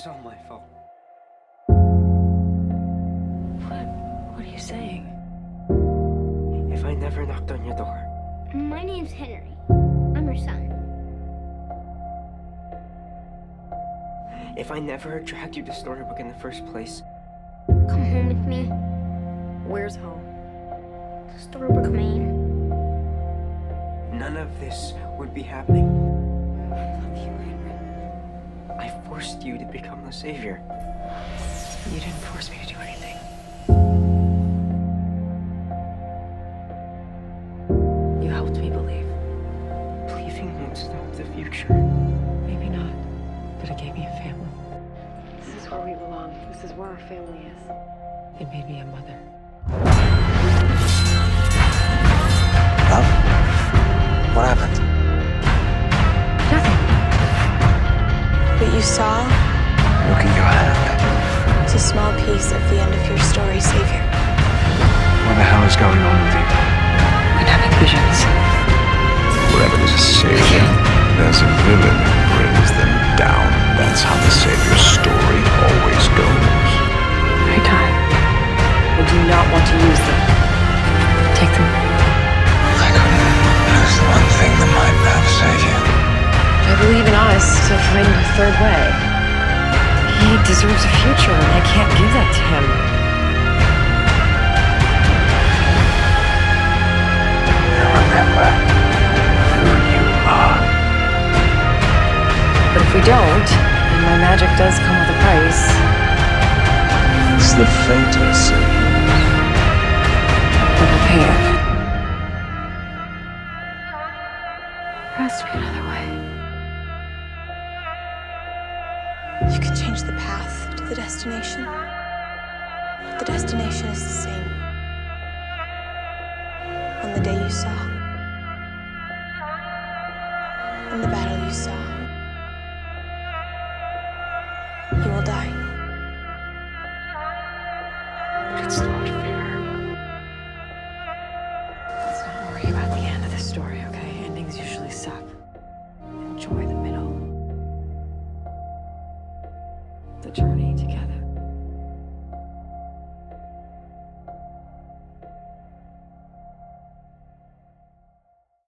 was all my fault. What are you saying? If I never knocked on your door. My name's Henry. I'm your son. If I never dragged you to Storybook in the first place. Come home with me. Where's home? Storybook, Maine. None of this would be happening. I love you, Henry. I forced you to become the savior. You didn't force me to do anything. You helped me believe. Believing won't stop the future. Maybe not, but it gave me a family. This is where we belong. This is where our family is. It made me a mother. Love? What happened? Nothing. What you saw Look in your hand. is a small piece of the end of your story, Savior. What the hell is going on with you? I'm having visions. Whatever there's a savior, there's a villain who brings them down. That's how the savior's story always goes. I die. I do not want to use them. Take them. I couldn't lose the one thing that might have saved you. I believe in us to find a third way. He deserves a future, and I can't give that to him. Remember who you are. But if we don't, and my magic does come with a price, It's the fate of saviors. we'll pay it. There has to be another way. You can change the path to the destination. The destination is the same. On the day you saw. In the battle you saw. You will die. But it's not fair. Let's not worry about the end of the story, okay? Endings usually suck. Enjoy the middle. The journey to get